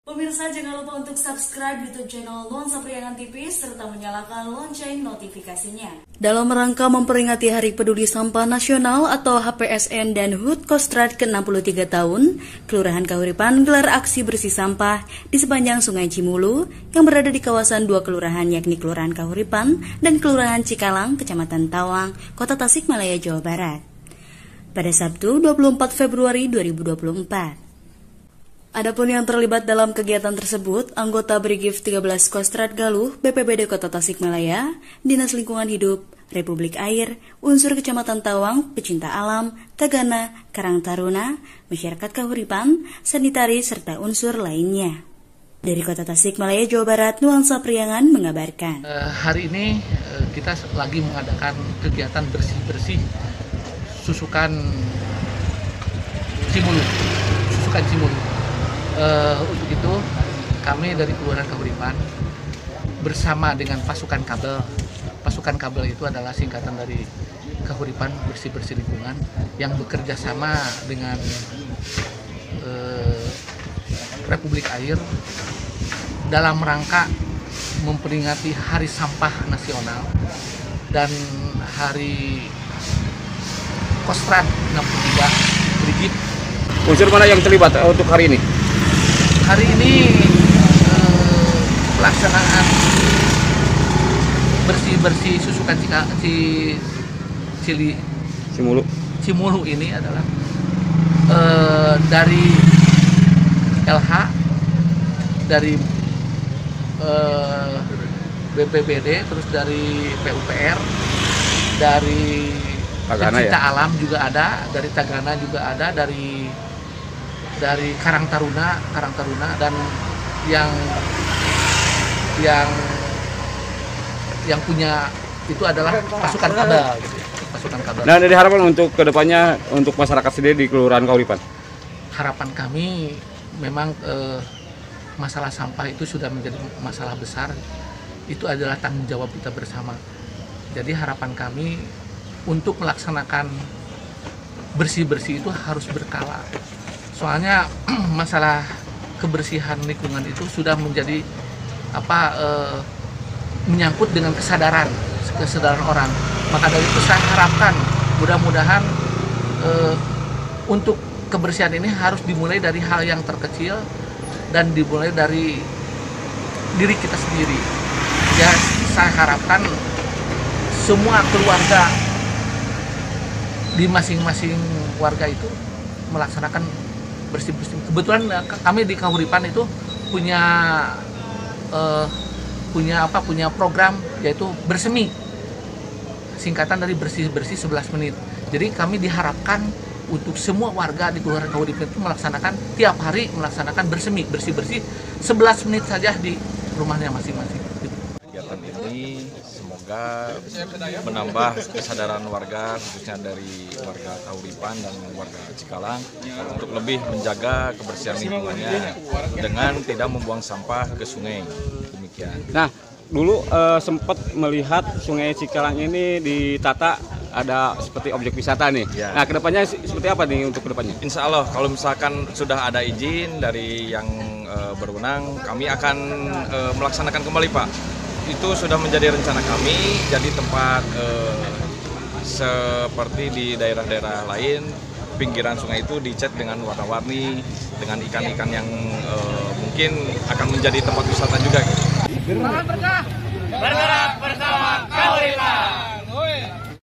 Pemirsa, jangan lupa untuk subscribe YouTube channel Nuansa Priangan TV serta menyalakan lonceng notifikasinya. Dalam rangka memperingati Hari Peduli Sampah Nasional atau HPSN dan HUT Kostrad ke-63 tahun, Kelurahan Kahuripan gelar aksi bersih sampah di sepanjang Sungai Cimulu yang berada di kawasan dua kelurahan yakni Kelurahan Kahuripan dan Kelurahan Cikalang, Kecamatan Tawang, Kota Tasikmalaya, Jawa Barat. Pada Sabtu 24 Februari 2024. Adapun yang terlibat dalam kegiatan tersebut, anggota Brigif 13 Kostrad Galuh, BPBD Kota Tasikmalaya, Dinas Lingkungan Hidup, Republik Air, unsur Kecamatan Tawang, pecinta alam, Tagana, Karang Taruna, masyarakat Kahuripan, sanitaris, serta unsur lainnya. Dari Kota Tasikmalaya, Jawa Barat, Nuansa Priangan mengabarkan. Hari ini kita lagi mengadakan kegiatan bersih-bersih susukan Cimulu. Untuk itu kami dari Kelurahan Kahuripan bersama dengan pasukan kabel. Pasukan kabel itu adalah singkatan dari Kahuripan Bersih-Bersih Lingkungan yang bekerja sama dengan Republik Air dalam rangka memperingati Hari Sampah Nasional dan Hari Kostrad 63 Brigif. Unsur mana yang terlibat untuk hari ini? Hari ini pelaksanaan bersih-bersih susukan Cimulu ini adalah dari LH, dari BPBD, terus dari PUPR, dari Pecinta Alam juga ada, dari Tagana juga ada, dari Karang Taruna dan yang punya itu adalah pasukan kabel gitu. Pasukan kabel. Nah, dari harapan untuk kedepannya untuk masyarakat sendiri di Kelurahan Kahuripan. Harapan kami memang masalah sampah itu sudah menjadi masalah besar. Itu adalah tanggung jawab kita bersama. Jadi harapan kami untuk melaksanakan bersih-bersih itu harus berkala. Soalnya masalah kebersihan lingkungan itu sudah menjadi menyangkut dengan kesadaran orang. Maka dari itu saya harapkan mudah-mudahan untuk kebersihan ini harus dimulai dari hal yang terkecil dan dimulai dari diri kita sendiri. Ya, saya harapkan semua keluarga di masing-masing warga itu melaksanakan bersih-bersih. Kebetulan kami di Kahuripan itu punya program yaitu bersemi, singkatan dari bersih-bersih 11 menit. Jadi kami diharapkan untuk semua warga di Kelurahan Kahuripan itu melaksanakan tiap hari melaksanakan bersih-bersih 11 menit saja di rumahnya masing-masing. Kegiatan ini semoga menambah kesadaran warga, khususnya dari warga Kahuripan dan warga Cikalang untuk lebih menjaga kebersihan lingkungannya dengan tidak membuang sampah ke sungai. Demikian. Nah, dulu sempat melihat Sungai Cikalang ini ditata ada seperti objek wisata nih. Ya. Nah, kedepannya seperti apa nih untuk kedepannya? Insya Allah, kalau misalkan sudah ada izin dari yang berwenang, kami akan melaksanakan kembali, Pak. Itu sudah menjadi rencana kami, jadi tempat seperti di daerah-daerah lain, pinggiran sungai itu dicat dengan warna-warni, dengan ikan-ikan yang mungkin akan menjadi tempat wisata juga. Gitu.